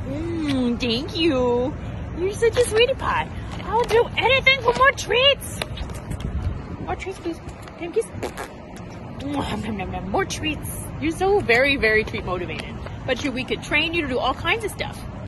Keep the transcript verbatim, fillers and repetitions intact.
Mmm, thank you. You're such a sweetie pie. I'll do anything for more treats. More treats, please. Thank you. More treats. You're so very, very treat motivated. But you, we could train you to do all kinds of stuff.